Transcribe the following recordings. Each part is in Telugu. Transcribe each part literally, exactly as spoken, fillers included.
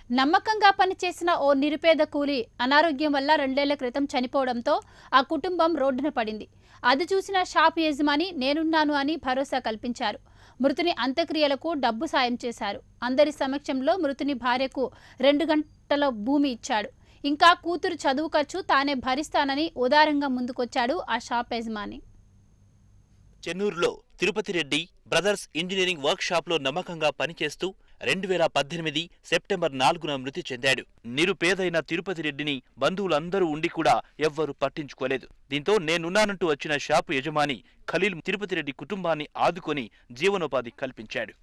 నమ్మకంగా పనిచేసిన ఓ నిరుపేద కూలి అనారోగ్యం వల్ల రెండేళ్ల క్రితం చనిపోవడంతో ఆ కుటుంబం రోడ్డున పడింది. అది చూసిన షాప్ యజమాని నేనున్నాను అని భరోసా కల్పించారు. మృతుని అంత్యక్రియలకు డబ్బు సాయం చేశారు. అందరి సమక్షంలో మృతుని భార్యకు రెండు గంటల భూమి ఇచ్చాడు. ఇంకా కూతురు చదువు ఖర్చు తానే భరిస్తానని ఉదారంగా ముందుకొచ్చాడు ఆ షాప్ యజమాని. చెన్నూరులో Tirupati Reddy brothers engineering work shop లో నమ్మకంగా పనిచేస్తూ రెండు వేల పద్దెనిమిది సెప్టెంబర్ నాలుగున మృతి చెందాడు. నిరుపేదైన తిరుపతి రెడ్డిని బంధువులందరూ ఉండి కూడా ఎవ్వరూ పట్టించుకోలేదు. దీంతో నేనున్నానంటూ వచ్చిన షాపు యజమాని ఖలీల్ తిరుపతి రెడ్డి కుటుంబాన్ని ఆదుకొని జీవనోపాధి కల్పించాడు.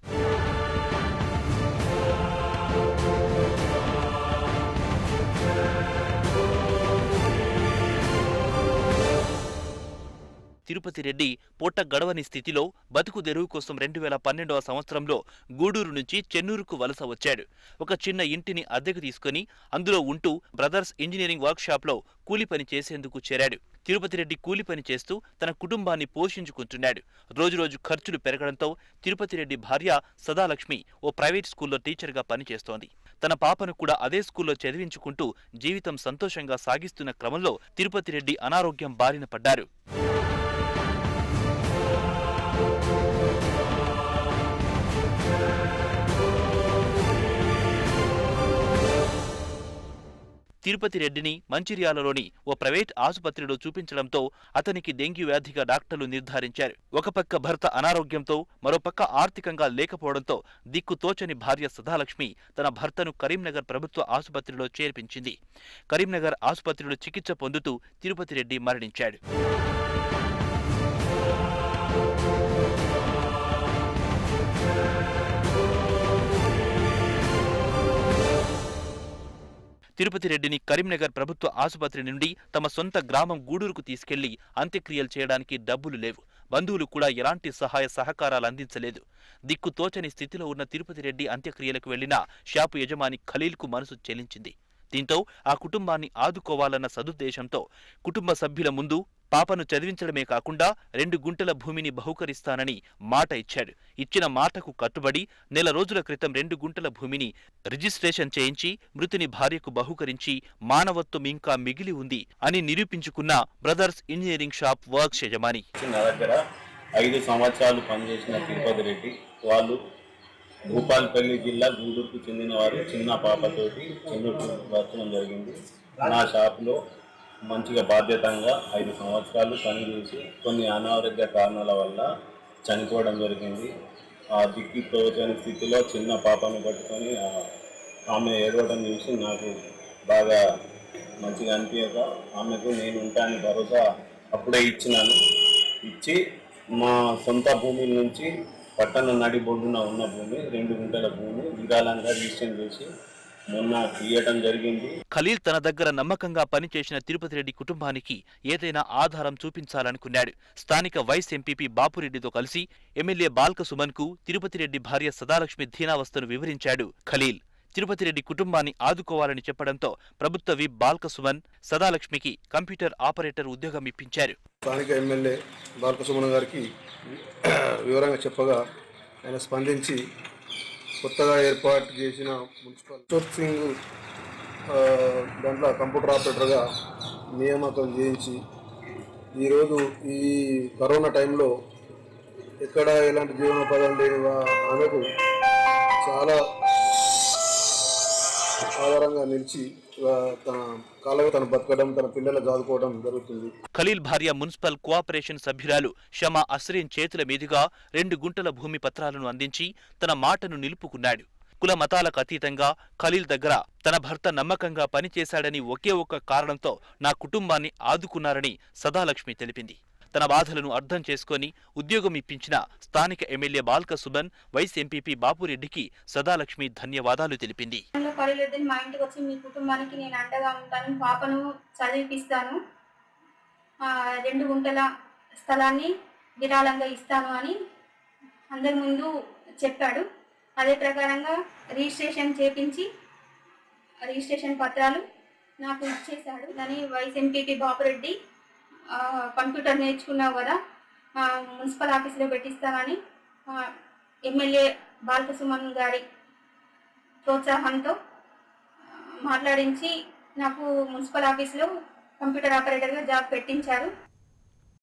తిరుపతి రెడ్డి పూట గడవని స్థితిలో బతుకు తెరువు కోసం రెండు వేల పన్నెండవ సంవత్సరంలో గూడూరు నుంచి చెన్నూరుకు వలస వచ్చాడు. ఒక చిన్న ఇంటిని అద్దెకు తీసుకుని అందులో ఉంటూ బ్రదర్స్ ఇంజనీరింగ్ వర్క్ షాప్ లో కూలి పని చేసేందుకు చేరాడు. తిరుపతి రెడ్డి కూలి పని చేస్తూ తన కుటుంబాన్ని పోషించుకుంటున్నాడు. రోజురోజు ఖర్చులు పెరగడంతో తిరుపతి రెడ్డి భార్య సదాలక్ష్మి ఓ ప్రైవేట్ స్కూల్లో టీచర్గా పనిచేస్తోంది. తన పాపను కూడా అదే స్కూల్లో చదివించుకుంటూ జీవితం సంతోషంగా సాగిస్తున్న క్రమంలో తిరుపతి రెడ్డి అనారోగ్యం బారిన పడ్డారు. తిరుపతి రెడ్డిని మంచిర్యాలలోని ఓ ప్రైవేట్ ఆసుపత్రిలో చూపించడంతో అతనికి డెంగ్యూ వ్యాధిగా డాక్టర్లు నిర్ధారించారు. ఒక పక్క భర్త అనారోగ్యంతో మరోపక్క ఆర్థికంగా లేకపోవడంతో దిక్కుతోచని భార్య సదాలక్ష్మి తన భర్తను కరీంనగర్ ప్రభుత్వ ఆసుపత్రిలో చేర్పించింది. కరీంనగర్ ఆసుపత్రిలో చికిత్స పొందుతూ తిరుపతి రెడ్డి మరణించాడు. తిరుపతి రెడ్డిని కరీంనగర్ ప్రభుత్వ ఆసుపత్రి నుండి తమ సొంత గ్రామం గూడూరుకు తీసుకెళ్లి అంత్యక్రియలు చేయడానికి డబ్బులు లేవు. బంధువులు కూడా ఎలాంటి సహాయ సహకారాలు అందించలేదు. దిక్కుతోచని స్థితిలో ఉన్న తిరుపతి రెడ్డి అంత్యక్రియలకు వెళ్లిన షాపు యజమాని ఖలీల్కు మనసు చెలించింది. దీంతో ఆ కుటుంబాన్ని ఆదుకోవాలన్న సదుద్దేశంతో కుటుంబ సభ్యుల ముందు పాపను చదివించడమే కాకుండా రెండు గుంటల భూమిని బహుకరిస్తానని మాట ఇచ్చాడు. ఇచ్చిన మాటకు కట్టుబడి నెల రోజుల క్రితం రెండు గుంటల భూమిని రిజిస్ట్రేషన్ చేయించి మృతుని భార్యకు బహుకరించి మానవత్వం ఇంకా మిగిలి ఉంది అని నిరూపించుకున్న బ్రదర్స్ ఇంజనీరింగ్ షాప్ వర్క్స్ యజమాని. నా దగ్గర ఐదు సంవత్సరాలు పనిచేసిన తిరుపతి రెడ్డి వాళ్ళు భూపాలపల్లి జిల్లా గూడూరుకు చెందిన వారు. చిన్న పాపతోటి చెన్నూరు వచ్చడం జరిగింది. నా షాప్లో మంచిగా బాధ్యతంగా ఐదు సంవత్సరాలు పనిచేసి కొన్ని అనారోగ్య కారణాల వల్ల చనిపోవడం జరిగింది. ఆ దిక్కు తోచని స్థితిలో చిన్న పాపను పట్టుకొని ఆమె ఏడవడం చూసి నాకు బాగా మంచిగా అనిపించక ఆమెకు నేను ఉంటాను భరోసా అప్పుడే ఇచ్చినాను. ఇచ్చి మా సొంత భూమి నుంచి పట్టణ నడి బొడ్డున ఉన్న భూమి రెండు గుంటల భూమి విరాళంగా రిజిస్టర్ చేసి మొన్న ఇయ్యటం జరిగింది. ఖలీల్ తన దగ్గర నమ్మకంగా పనిచేసిన తిరుపతి రెడ్డి కుటుంబానికి ఏదైనా ఆధారం చూపించాలనుకున్నాడు. స్థానిక వైస్ ఎంపీపీ బాపురెడ్డితో కలిసి ఎమ్మెల్యే బాల్క సుమన్ కు తిరుపతి రెడ్డి భార్య సదాలక్ష్మి దీనావస్థను వివరించాడు ఖలీల్. తిరుపతి రెడ్డి కుటుంబాన్ని ఆదుకోవాలని చెప్పడంతో ప్రభుత్వ విప్ బాల్క సుమన్ సదాలక్ష్మికి కంప్యూటర్ ఆపరేటర్ ఉద్యోగం ఇప్పించారు. స్థానిక ఎమ్మెల్యే బాల్క సుమన్ గారికి వివరంగా చెప్పగా ఆయన స్పందించి కొత్తగా ఏర్పాటు చేసిన మున్సిపల్ సోర్సింగ్ దాంట్లో కంప్యూటర్ ఆపరేటర్గా నియామకం చేయించి ఈరోజు ఈ కరోనా టైంలో ఎక్కడ ఎలాంటి జీవనోపాధులు లేని ఆమెకు చాలా ఆధారంగా నిలిచి తన కాలంలో తన బతకడం తన పిల్లల చదువుకోవడం జరుగుతుంది. ఖలీల్ భార్య మున్సిపల్ కోఆపరేషన్ సభ్యురాలు షమా అస్రీన్ చేతుల మీదుగా రెండు గుంటల భూమి పత్రాలను అందించి తన మాటను నిలుపుకున్నాడు. కుల మతాలకు అతీతంగా ఖలీల్ దగ్గర తన భర్త నమ్మకంగా పనిచేశాడని ఒకే ఒక్క కారణంతో నా కుటుంబాన్ని ఆదుకున్నారని సదాలక్ష్మి తెలిపింది. తన బాధలను అర్థం చేసుకుని ఉద్యోగం ఇప్పించిన స్థానిక MLA Balka Suman, vice MPP బాపురెడ్డికి సదాలక్ష్మి ధన్యవాదాలు తెలిపింది. మా ఇంటికి వచ్చి మీ కుటుంబానికి నేను అండగా ఉంటాను, పాపను చదివిపిస్తాను, రెండు గుంటల స్థలాన్ని విరాళంగా ఇస్తాను అని అందరి ముందు చెప్పాడు. అదే ప్రకారంగా రిజిస్ట్రేషన్ చేపించి రిజిస్ట్రేషన్ పత్రాలు నాకు ఇచ్చేశాడు. దాని వైస్ ఎంపీపీ బాపురెడ్డి కంప్యూటర్ నేర్చుకున్నావు కదా మున్సిపల్ ఆఫీస్లో పెట్టిస్తానని ఎమ్మెల్యే బాల్క సుమన్ గారి ప్రోత్సాహంతో మాట్లాడించి నాకు మున్సిపల్ ఆఫీస్లో కంప్యూటర్ ఆపరేటర్గా జాబ్ పెట్టించారు.